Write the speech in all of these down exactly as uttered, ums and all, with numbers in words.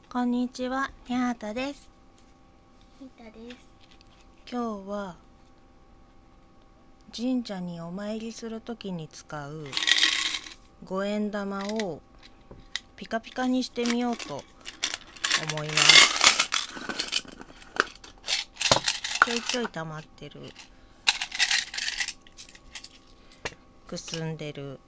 こんにちは、にゃーたです。 ひーたです。 今日は神社にお参りするときに使う五円玉をピカピカにしてみようと思います。ちょいちょい溜まってる、くすんでる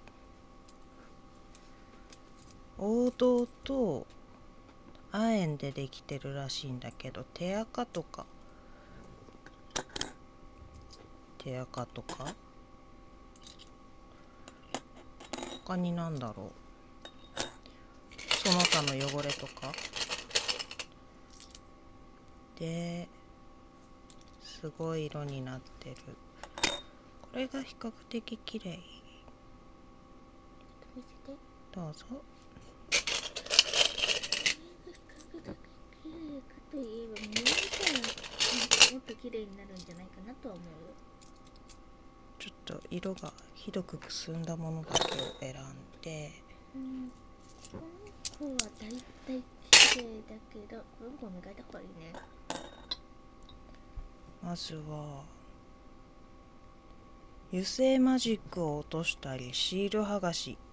黄銅と亜鉛でできてるらしいんだけど、手垢とか手垢とか他になんだろう、その他の汚れとかですごい色になってる。これが比較的綺麗。 見せて。 どうぞ。 これが比較的綺麗かといえば、見えたらもっと綺麗になるんじゃないかなとは思うよ。 ちょっと色がひどくくすんだものだけを選んで、 うん、この子はだいたい綺麗だけど、うんこ磨いた方がいいね。 まずは油性マジックを落としたり、シール剥がし、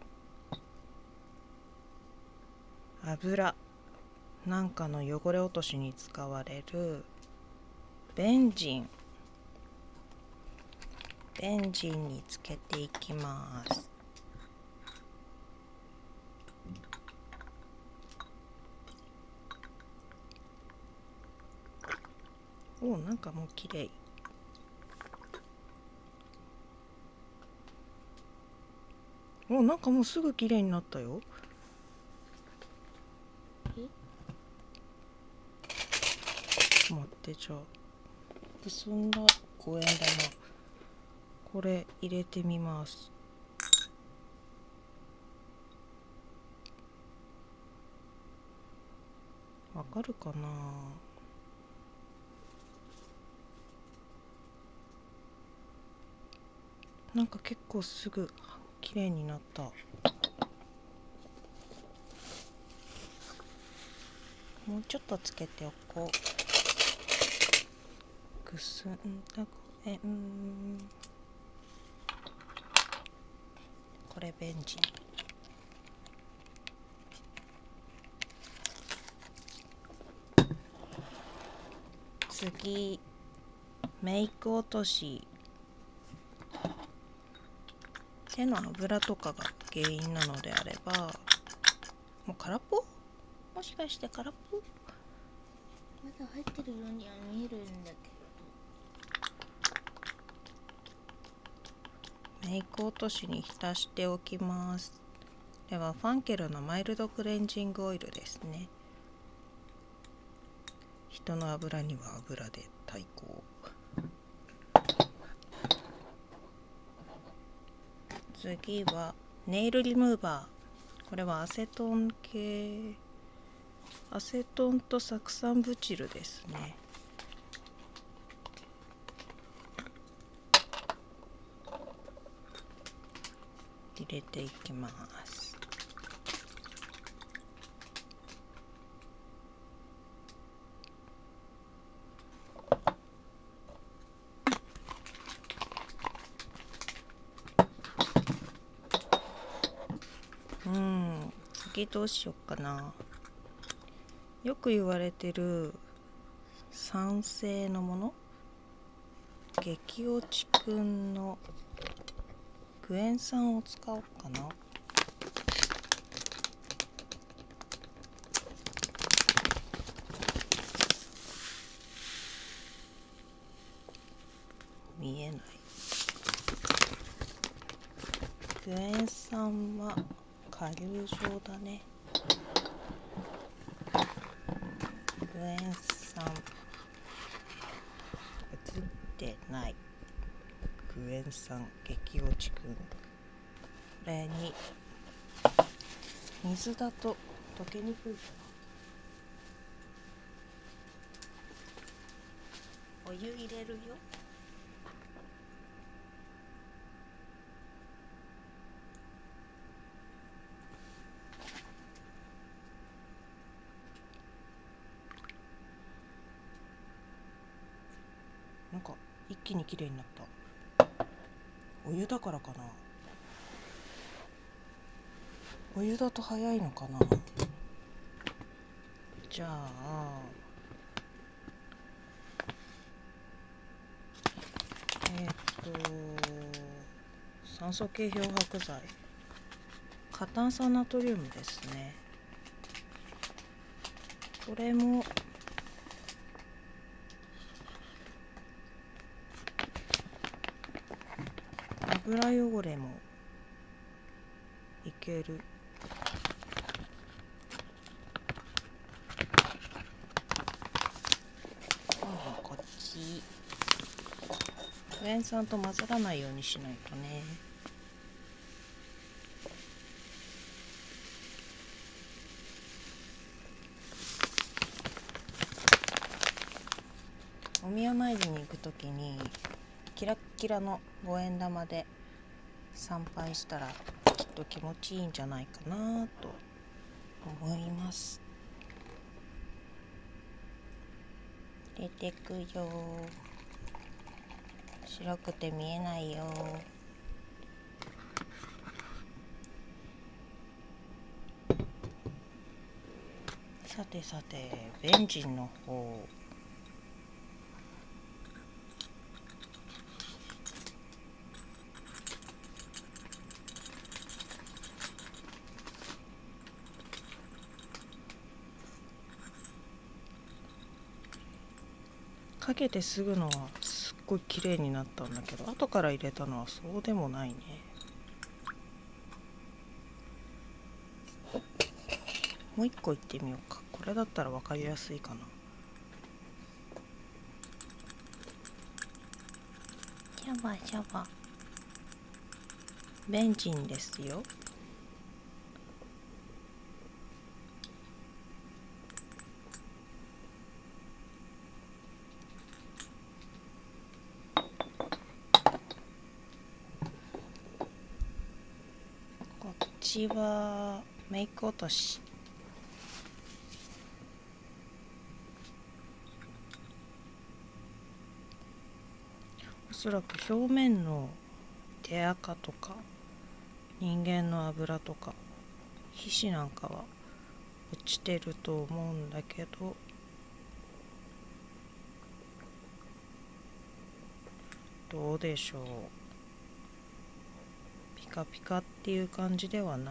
油なんかの汚れ落としに使われるベンジンベンジンにつけていきます。おお、なんかもう綺麗。お、なんかもうすぐ綺麗になったよ。 え待って、じゃあくすんだ五円玉、これ入れてみます。わかるかな。なんか結構すぐ綺麗になった。もうちょっとつけておこう。くすんだ五円、これベンジン。次、メイク落とし。手の油とかが原因なのであれば、もう空っぽ？もしかして空っぽ？ まだ入ってるようには見えるんだけメイク落としに浸しておきます。ではファンケルのマイルドクレンジングオイルですね。人の油には油で対抗。次はネイルリムーバー。これはアセトン系、アセトンと酢酸ブチルですね。入れていきます。うん、次どうしようかな。よく言われてる酸性のもの、激落ちくんのクエン酸を使おうかな。見えない。クエン酸は顆粒状だね。クエン酸映ってない。クエン酸激落ちくん、これに水だと溶けにくいかな。お湯入れるよ。 一気にきれいになった。お湯だからかな。お湯だと早いのかな。じゃあえっと酸素系漂白剤、過炭酸ナトリウムですね。これも油汚れもいける。今度はこっち。クエン酸と混ざらないようにしないとね。お宮参りに行くときにキラッキラの五円玉で参拝したらきっと気持ちいいんじゃないかなと思います。出てくよ。白くて見えないよ。さてさて、ベンジンの方。かけてすぐのはすっごい綺麗になったんだけど、後から入れたのはそうでもないね。もう一個いってみようか。これだったら分かりやすいかな。シャバシャバ。ベンジンですよ。こっちはメイク落とし。おそらく表面の手垢とか人間の油とか皮脂なんかは落ちてると思うんだけど、どうでしょう。ピカピカっていう感じではない。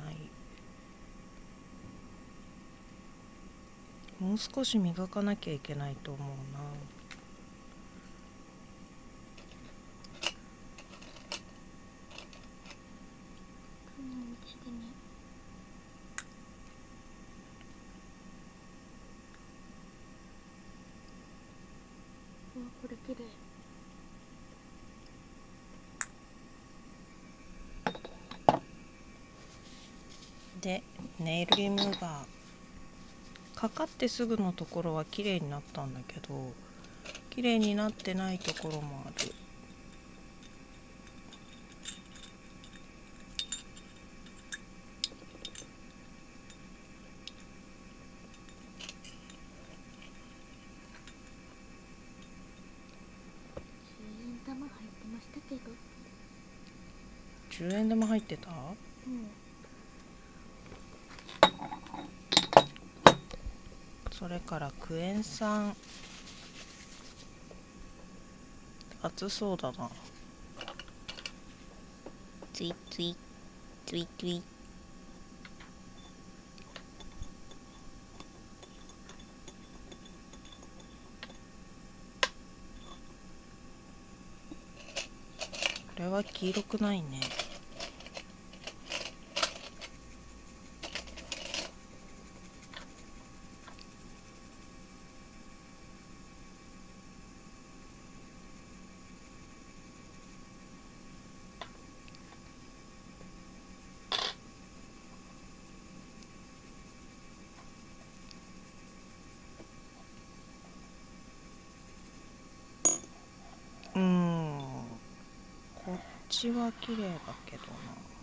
もう少し磨かなきゃいけないと思うな。 うわ、これ綺麗。 で、ネイルリムーバー。かかってすぐのところは綺麗になったんだけど、綺麗になってないところもある。 じゅうえん玉入ってましたけど。 じゅうえん玉入ってた？ うん。 それからクエン酸。熱そうだな。ツイツイツイツイ。これは黄色くないね。うーん、こっちは綺麗だけどな。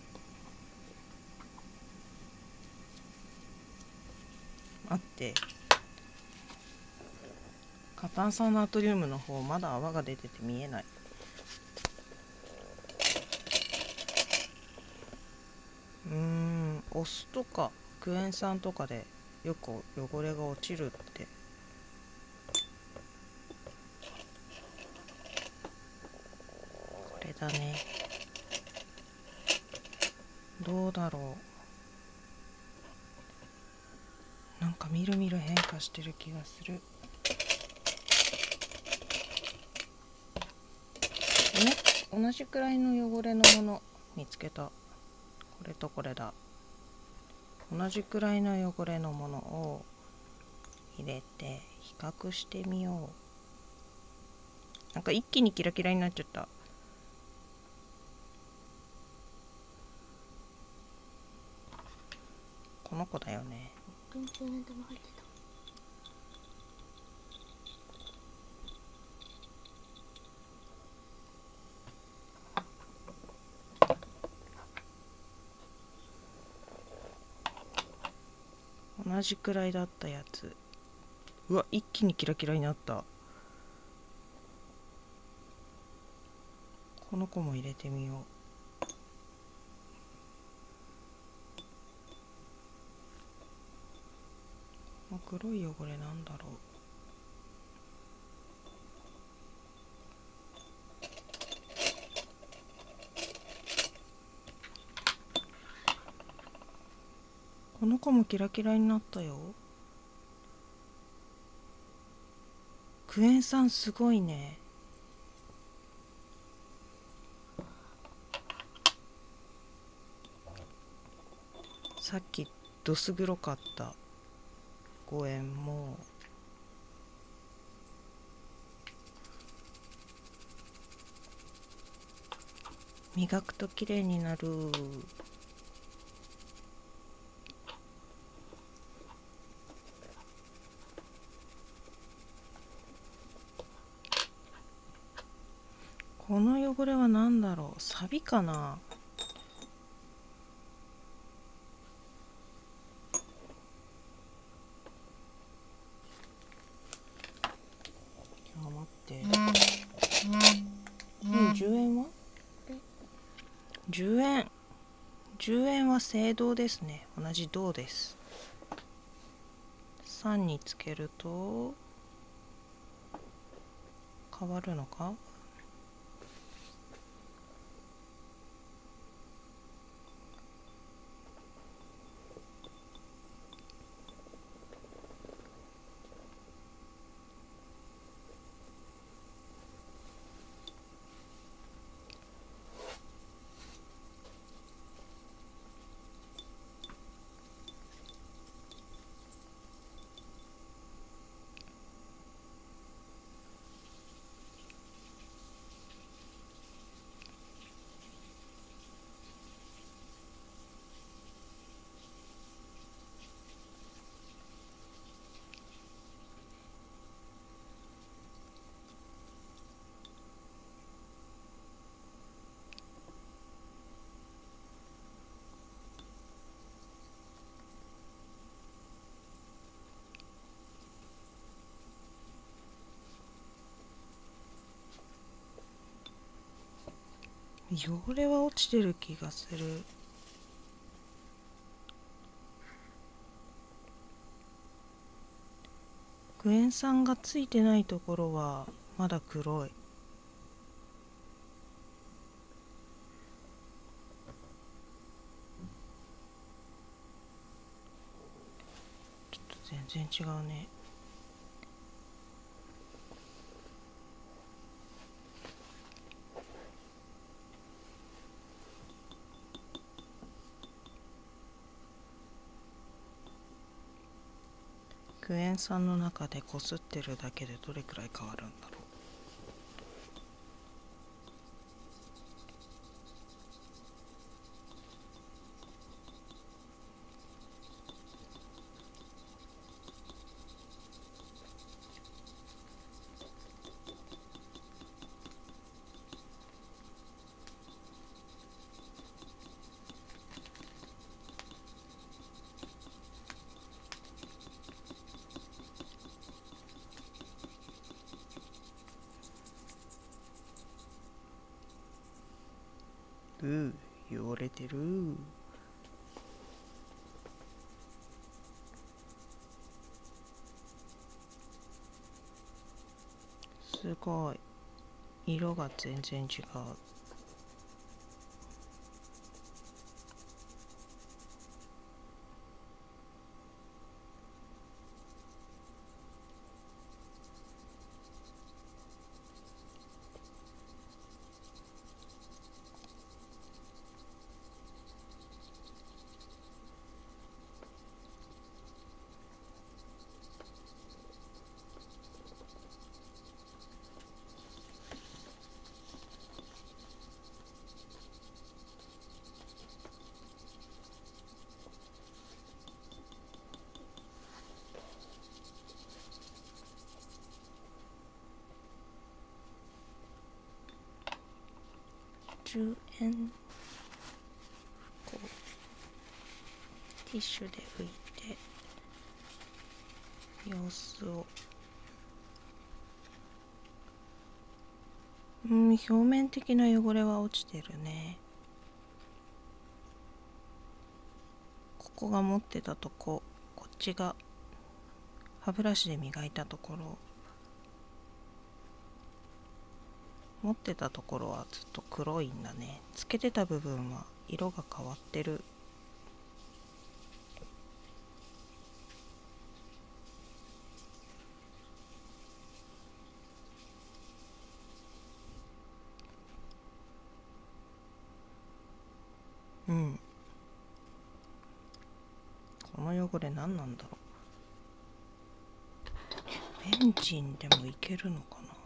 待って、過炭酸ナトリウムの方まだ泡が出てて見えない。 お酢とかクエン酸とかでよく汚れが落ちるって。これだね。どうだろう。なんかみるみる変化してる気がする。ね、同じくらいの汚れのもの見つけた。これとこれだ。同じくらいの汚れのものを入れて比較してみよう。なんか一気にキラキラになっちゃった。この子だよね。 本当にじゅうえん玉入ってた。 同じくらいだったやつ。うわ、一気にキラキラになった。この子も入れてみよう。黒い汚れなんだろう。この子もキラキラになったよ。クエン酸すごいね。さっきどす黒かったごえんも磨くときれいになる。この汚れは何だろう。サビかな。あ、待って。うん、じゅうえんはじゅうえん。じゅうえんは青銅ですね。同じ銅です。さんにつけると変わるのか。汚れは落ちてる気がする。クエン酸がついてないところはまだ黒い。ちょっと全然違うね。クエン酸の中でこすってるだけでどれくらい変わるんだろう。うー、汚れてる。 すごい色が全然違う。じゅうえんこうティッシュで拭いて様子を、うん、表面的な汚れは落ちてるね。ここが持ってたとこ、こっちが歯ブラシで磨いたところ、持ってたところはずっと黒いんだね。つけてた部分は色が変わってる。うん、この汚れ何なんだろう。ベンジンでもいけるのかな。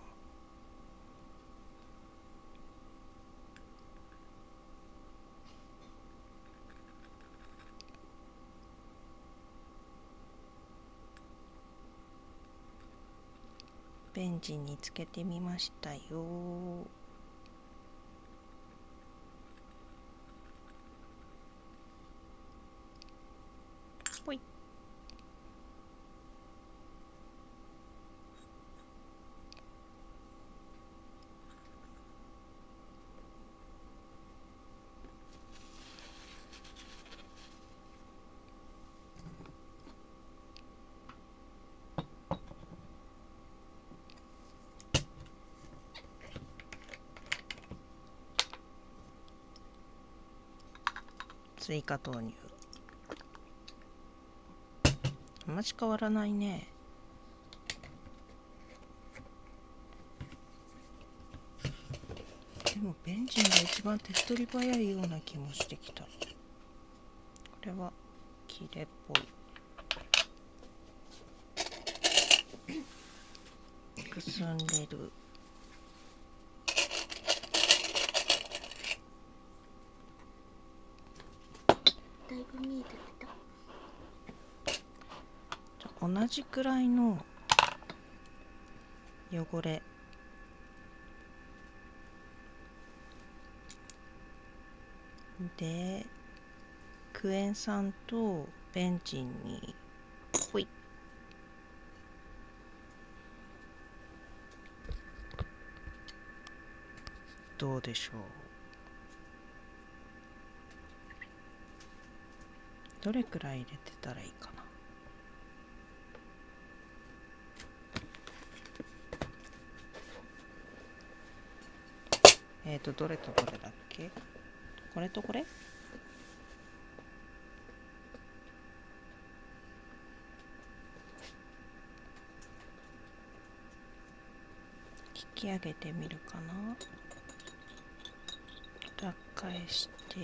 ベンジンにつけてみましたよ。ほい。追加投入。あんまし変わらないね。でもベンジンが一番手っ取り早いような気もしてきた。これはきれいっぽい。くすんでる。 だいぶ見えてきた。 じゃ同じくらいの汚れでクエン酸とベンジンにほい。どうでしょう。どれくらい入れてたらいいかな。えっとどれとどれだっけ。これとこれ。引き上げてみるかな。裏返して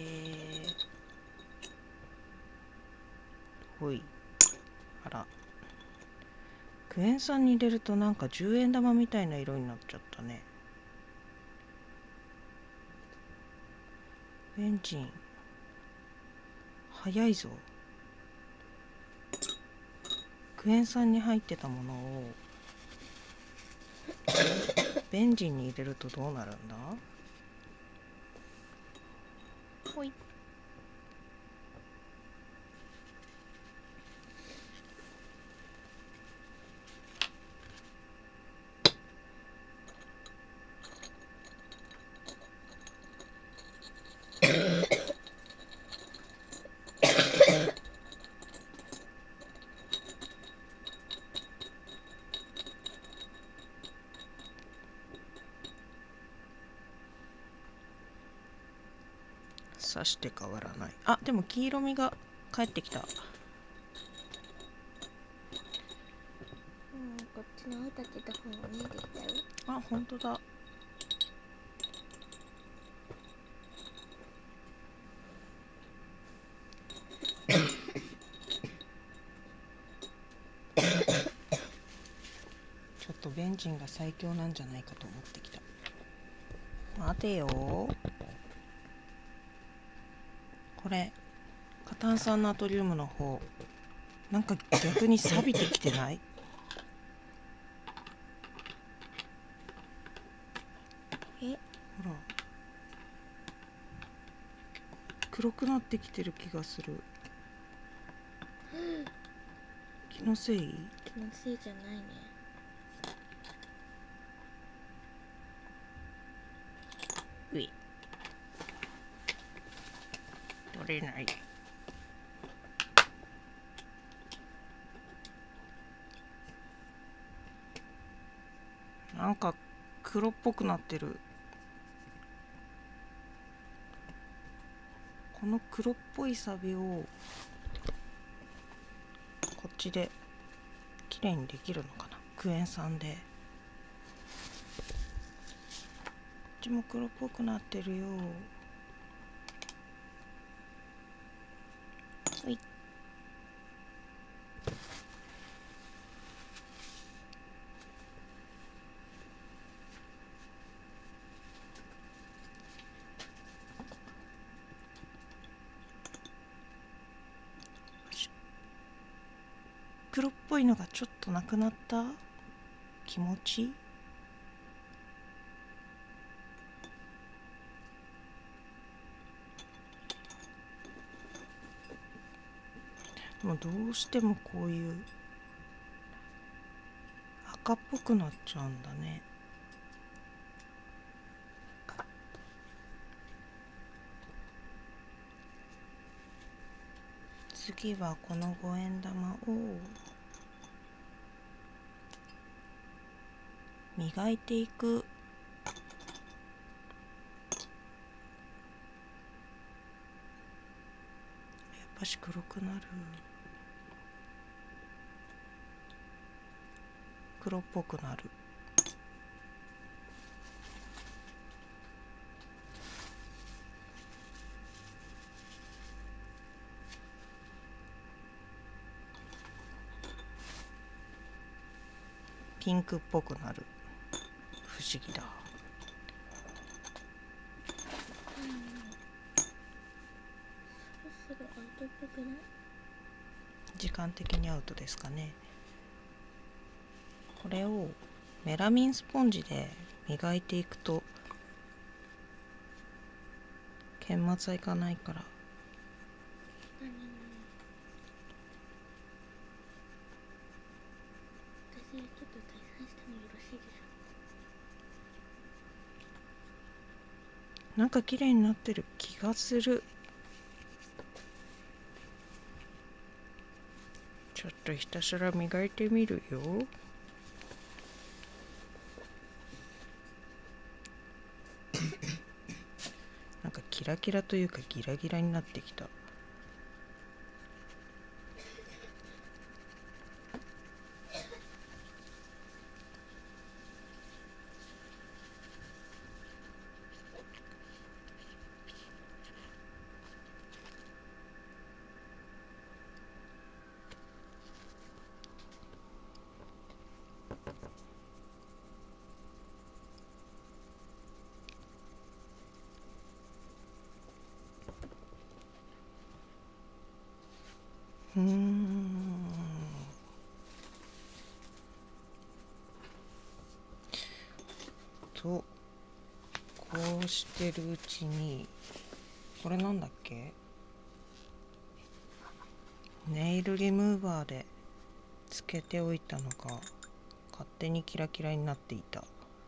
ほい。あら、クエン酸に入れるとなんかじゅうえん玉みたいな色になっちゃったね。ベンジン早いぞ。クエン酸に入ってたものをベンジンに入れるとどうなるんだ。ほい。 さして変わらない。あ、でも黄色みが帰ってきた。 うん、こっちの青たちの方が見えてきたよ。 あ、本当だ。ちょっとベンジンが最強なんじゃないかと思ってきた。待てよ。これ過炭酸ナトリウムの方、なんか逆に錆びてきてない？ え、 ほら、黒くなってきてる気がする。気のせい？ 気のせいじゃないね。 うい、取れない。なんか黒っぽくなってる。この黒っぽいサビをこっちできれいにできるのかな、クエン酸で。こっちも黒っぽくなってるよ。ほい。黒っぽいのがちょっとなくなった。気持ち。でもどうしてもこういう赤っぽくなっちゃうんだね。次はこの五円玉を磨いていく。やっぱし黒くなる。黒っぽくなる。ピンクっぽくなる。不思議だ。 そろそろアウトっぽくない？ 時間的にアウトですかね。これをメラミンスポンジで磨いていくと研末はいかないから。 何何？私ちょっと対戦してもよろしいでしょなんか綺麗になってる気がする。ちょっとひたすら磨いてみるよ。なんかキラキラというかギラギラになってきた。うーん。とこうしてるうちに、これなんだっけ、ネイルリムーバーでつけておいたのが勝手にキラキラになっていた。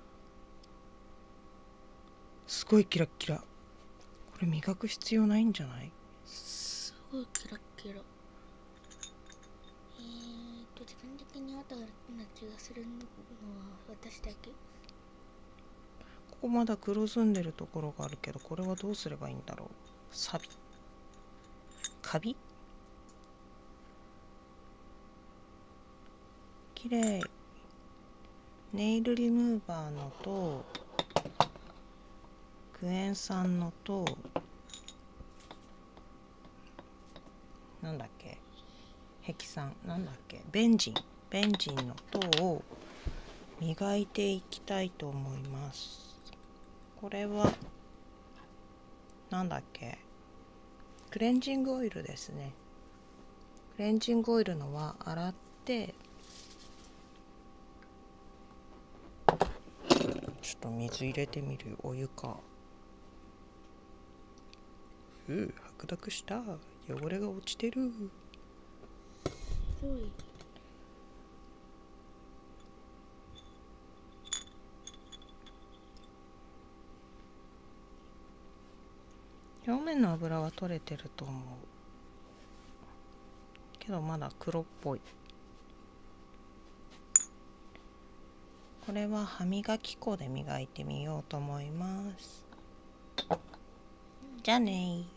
すごいキラッキラ。これ磨く必要ないんじゃない？ すごいキラッキラ。えーと時間的に後な気がするのは私だけ？ ここまだ黒ずんでるところがあるけど、これはどうすればいいんだろう。 サビカビきれい。ネイルリムーバーのとクエン酸のとなんだっけヘキサンなんだっけベンジンベンジンのとを磨いていきたいと思います。これはなんだっけクレンジングオイルですね。クレンジングオイルのは洗ってちょっと水入れてみる。お湯か。うう白濁した。汚れが落ちてる。 すごい。 表面の油は取れてると思うけどまだ黒っぽい。これは歯磨き粉で磨いてみようと思います。じゃあねー。